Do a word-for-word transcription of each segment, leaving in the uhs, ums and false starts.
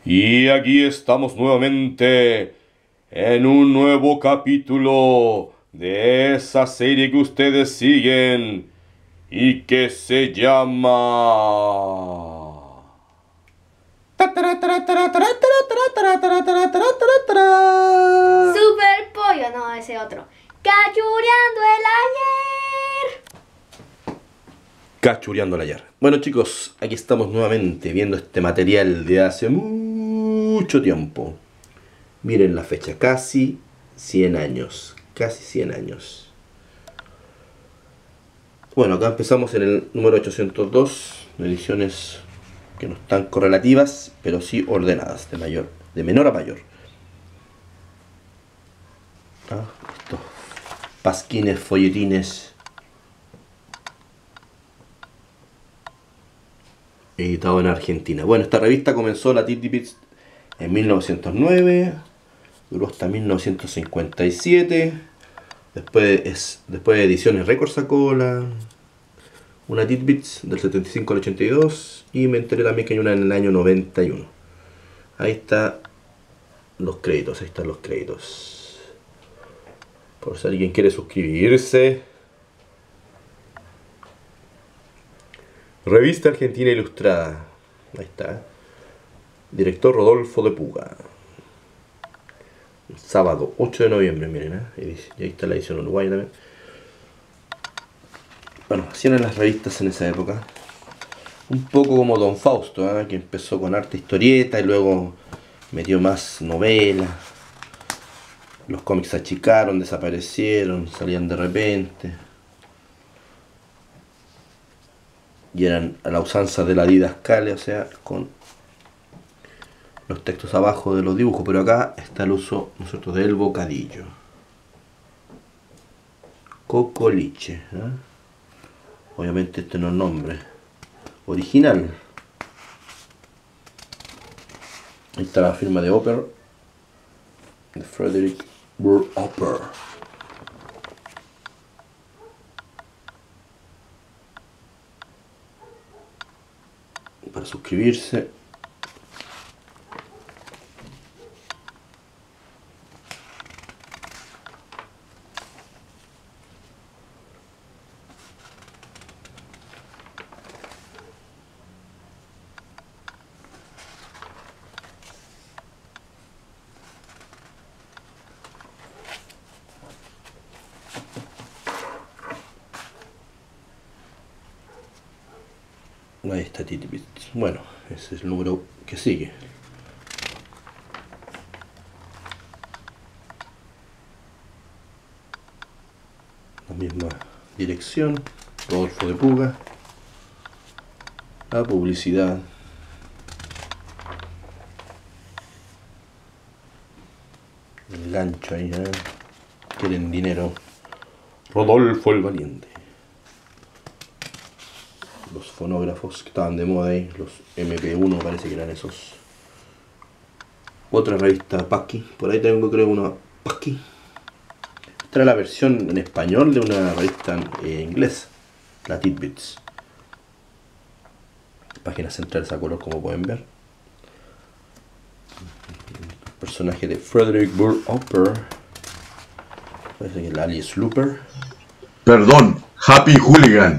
Y aquí estamos nuevamente en un nuevo capítulo de esa serie que ustedes siguen y que se llama... Super Pollo, no, ese otro. Cachureando el ayer. Cachureando la Yar. Bueno chicos, aquí estamos nuevamente viendo este material de hace mucho tiempo. Miren la fecha, casi cien años. Casi cien años. Bueno, acá empezamos en el número ochocientos dos, ediciones que no están correlativas, pero sí ordenadas, de mayor, de menor a mayor. Ah, estos pasquines, folletines, editado en Argentina. Bueno, esta revista comenzó la Tidbits en mil novecientos nueve, duró hasta mil novecientos cincuenta y siete. Después, es, después de Ediciones Record sacó la, una Tidbits del setenta y cinco al ochenta y dos, y me enteré también que hay una en el año noventa y uno. Ahí está los créditos, ahí están los créditos. Por si alguien quiere suscribirse. Revista Argentina Ilustrada. Ahí está. Director Rodolfo de Puga. Sábado ocho de noviembre, miren, ¿eh? Y ahí está la edición uruguaya también. Bueno, así eran las revistas en esa época. Un poco como Don Fausto, ¿eh? Que empezó con arte historieta y luego metió más novelas. Los cómics se achicaron, desaparecieron, salían de repente. Y eran a la usanza de la didascalia, o sea, con los textos abajo de los dibujos. Pero acá está el uso, nosotros, del bocadillo. Cocoliche, ¿eh? Obviamente este no es el nombre original. Ahí está la firma de Opera, de Frederick Burr Opera. Para suscribirse, ahí está Tidbits. Bueno, ese es el número que sigue. La misma dirección, Rodolfo de Puga. La publicidad. El gancho ahí, ¿eh? Quieren dinero. Rodolfo el Valiente. Los fonógrafos que estaban de moda ahí, los M P uno parece que eran esos. Otra revista, Pasqui, por ahí tengo creo una Pasqui. Esta era la versión en español de una revista eh, inglesa, la Tidbits. Páginas centrales a color, como pueden ver. El personaje de Frederick Burr Opera. Parece que es el alias Looper. Perdón, Happy Hooligan.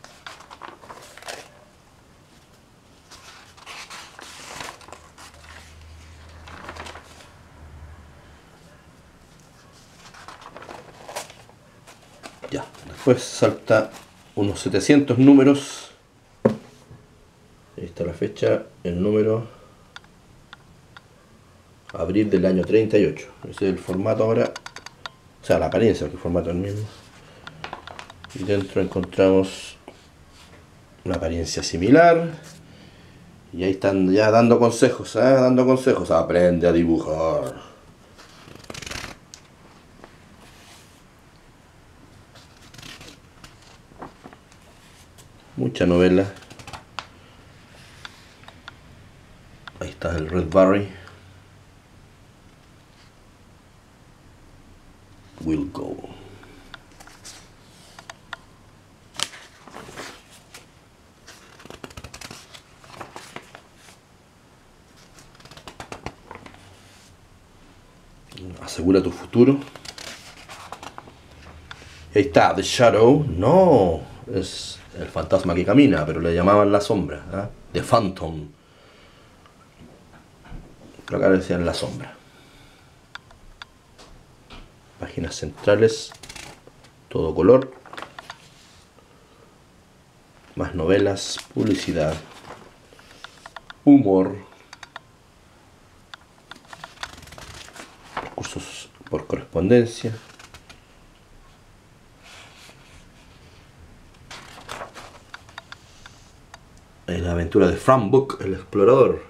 Ya, después salta unos setecientos números. Ahí está la fecha, el número abril del año treinta y ocho. Ese es el formato ahora, o sea, la apariencia, que el formato es el mismo. Y dentro encontramos una apariencia similar. Y ahí están ya dando consejos, ¿eh? Dando consejos. Aprende a dibujar. Mucha novela. Ahí está el Red Barry. Will go. Asegura tu futuro. Y ahí está, The Shadow. No, es el fantasma que camina, pero le llamaban la sombra. ¿eh? The Phantom. Pero acá le decían la sombra. Páginas centrales. Todo color. Más novelas, publicidad, humor, cursos por correspondencia, la aventura de Frank Book, el explorador.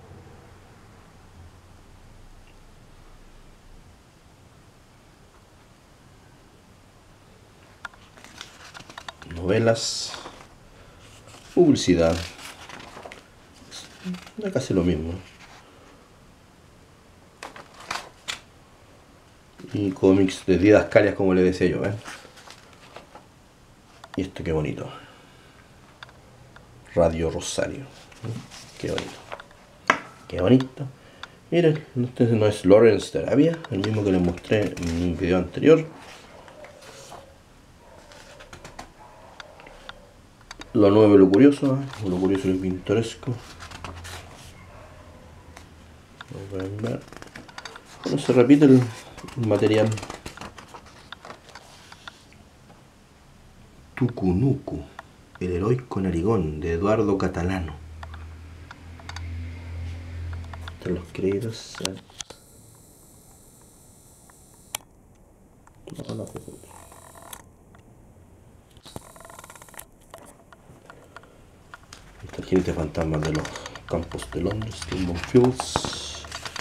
Novelas, publicidad, es casi lo mismo. Y cómics de didascalias, como le decía yo, ¿eh? Y esto qué bonito. Radio Rosario. Qué bonito. Qué bonito. Miren, este no es Lawrence de Arabia, el mismo que les mostré en un video anterior. Lo nuevo y lo curioso, ¿eh? Lo curioso y lo pintoresco. Lo pueden ver. Bueno, se repite el, el material. Tucunucu, el heroico narigón, de Eduardo Catalano. Están los créditos. No, no, el jinete fantasma de los campos de Londres, Steamboat Fields.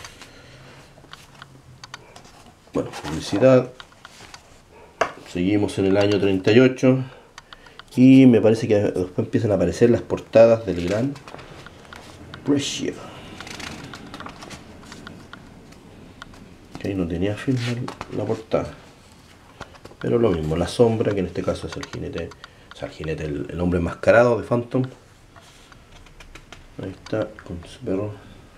Bueno, publicidad. Seguimos en el año treinta y ocho. Y me parece que después empiezan a aparecer las portadas del gran Brescia. Que ahí no tenía firma la portada. Pero lo mismo, la sombra, que en este caso es el jinete. O sea, el jinete, el, el hombre enmascarado de Phantom. Ahí está, con su perro.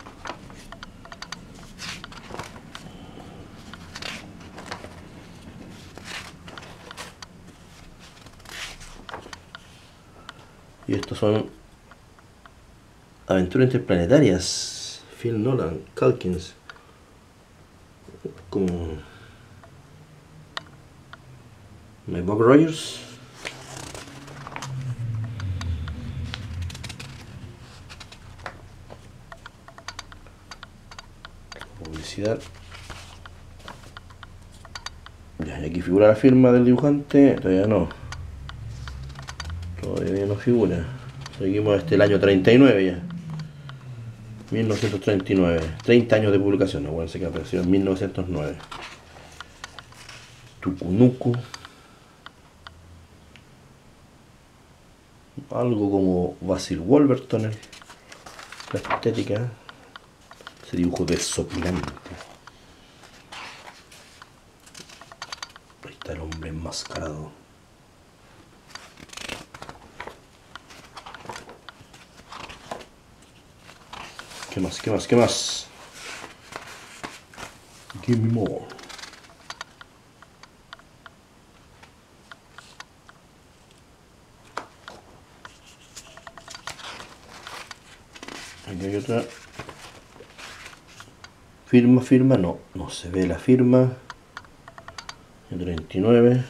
Y estos son aventuras interplanetarias. Phil Nolan, Calkins. Como My Bob Rogers. Publicidad. Ya, y aquí figura la firma del dibujante. Todavía no. Todavía no figura. Seguimos hasta el año treinta y nueve ya. mil novecientos treinta y nueve. treinta años de publicación. Acuérdense que apareció en mil novecientos nueve. Tucunucu. Algo como Basil Wolverton. La estética. Ese dibujo desopilante. Ahí está el hombre enmascarado. ¿Qué más? ¿Qué más? ¿Qué más? Give me more. Aquí hay otra. Firma, firma, no, no se ve la firma. El treinta y nueve.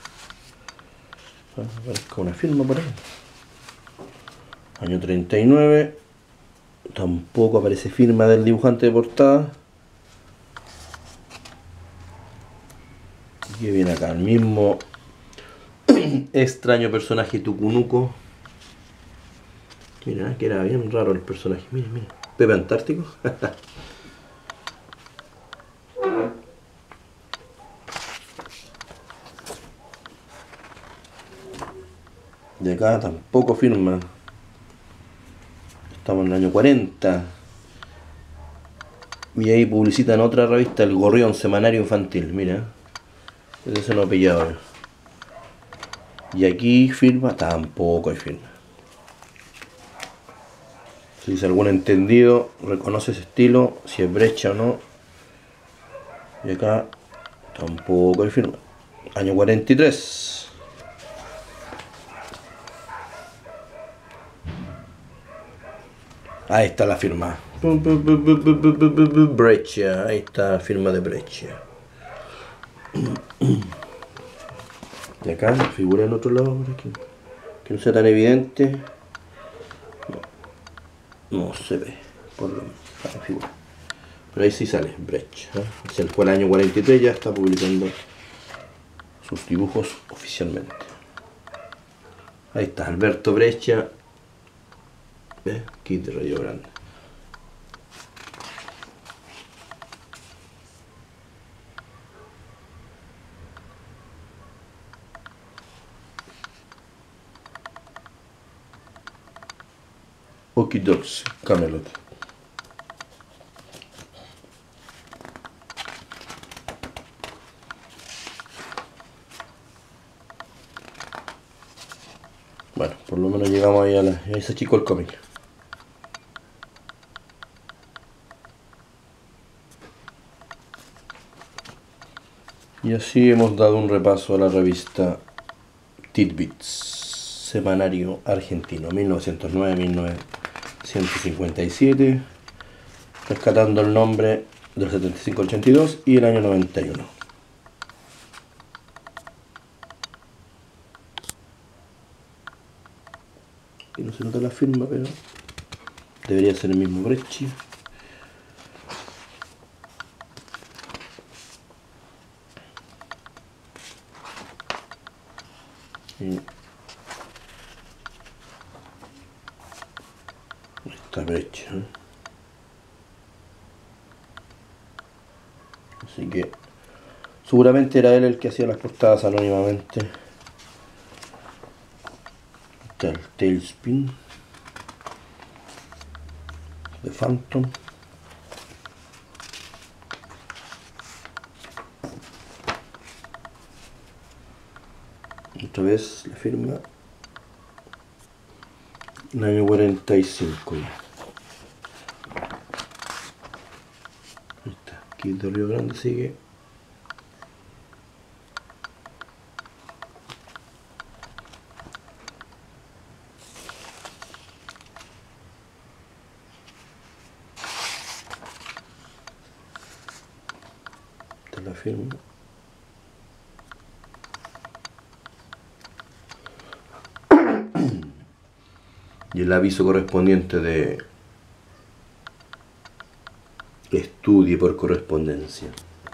Aparezca una firma por ahí. Año treinta y nueve. Tampoco aparece firma del dibujante de portada. Y viene acá el mismo extraño personaje Tucunuco. Mira, que era bien raro el personaje. Mira, mira. Pepe Antártico. De acá tampoco firma. Estamos en el año cuarenta. Y ahí publicitan otra revista, El Gorrión, semanario infantil. Mira, ese se lo he pillado. Y aquí firma, tampoco hay firma. Si es algún entendido, reconoce ese estilo, si es Brescia o no. Y acá tampoco hay firma. Año cuarenta y tres. Ahí está la firma. Breccia. Ahí está la firma de Breccia. Y acá figura en otro lado, por aquí, que no sea tan evidente. No, no se ve por lo menos la figura. Pero ahí sí sale Breccia, ¿eh? Se fue el año cuarenta y tres, ya está publicando sus dibujos oficialmente. Ahí está Alberto Breccia, ¿eh? Kit de Río Grande. Okidoks, Camelot. Bueno, por lo menos llegamos ahí a la... Ahí se achicó el cómic. Y así hemos dado un repaso a la revista Tidbits, semanario argentino, mil novecientos nueve a mil novecientos cincuenta y siete, rescatando el nombre del setenta y cinco al ochenta y dos y el año noventa y uno. Aquí no se nota la firma, pero debería ser el mismo Breccia. Y está Breccia, ¿eh? Así que seguramente era él el que hacía las portadas anónimamente. Está el Tailspin de Phantom. Otra vez la firma. En el año cuarenta y cinco ya. Ahí está. Aquí de Río Grande sigue. Esta es la firma. Y el aviso correspondiente de estudie por correspondencia.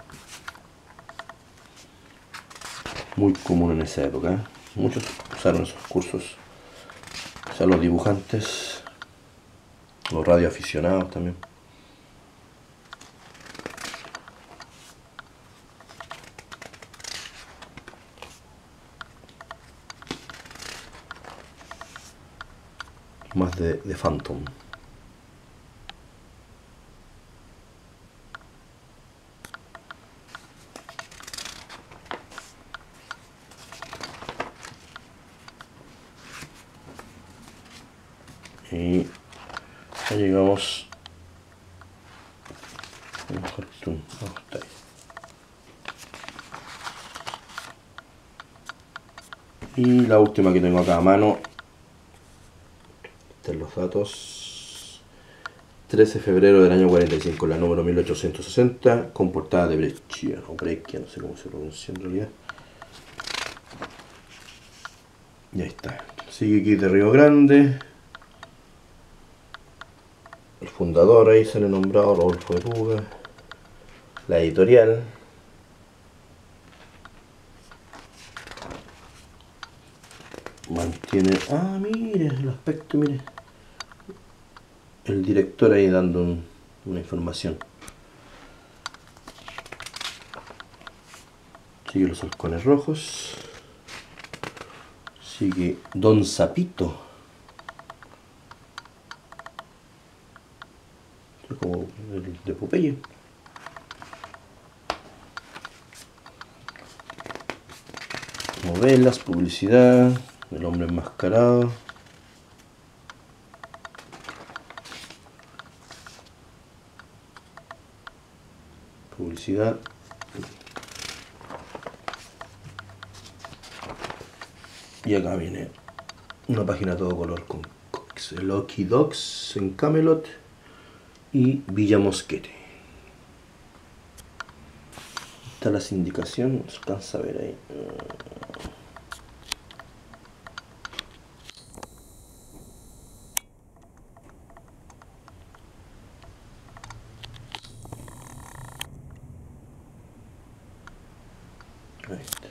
Muy común en esa época, ¿eh? Muchos usaron esos cursos. O sea, los dibujantes, los radioaficionados también. Más de, de Phantom. Y ya llegamos a un cartoon. Oh, está ahí. Y la última que tengo acá a mano. Están los datos. trece de febrero del año cuarenta y cinco, la número mil ochocientos sesenta, con portada de Breccia, o Breccia, no sé cómo se pronuncia en realidad. Y ahí está. Sigue aquí de Río Grande. El fundador ahí sale nombrado, Rodolfo de Puga. La editorial. Mantiene... Ah, mire, el aspecto, mire. El director ahí dando un, una información. Sigue los halcones rojos. Sigue Don Sapito. Como el de Popeye. Novelas, publicidad, el hombre enmascarado. Publicidad, Y acá viene una página a todo color con cómics. Lucky Dogs en Camelot y Villa Mosquete. Están las indicaciones, no se alcanza a ver ahí. Ahí está.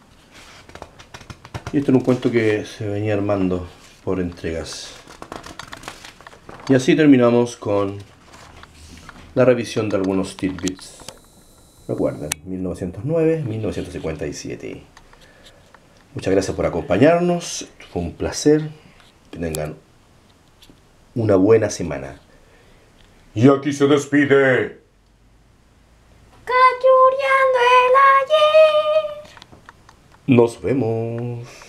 Y este era un cuento que se venía armando por entregas. Y así terminamos con la revisión de algunos tidbits. Recuerden, mil novecientos nueve a mil novecientos cincuenta y siete. Muchas gracias por acompañarnos. Fue un placer. Que tengan una buena semana. Y aquí se despide. Cachureando el ayer. Nos vemos.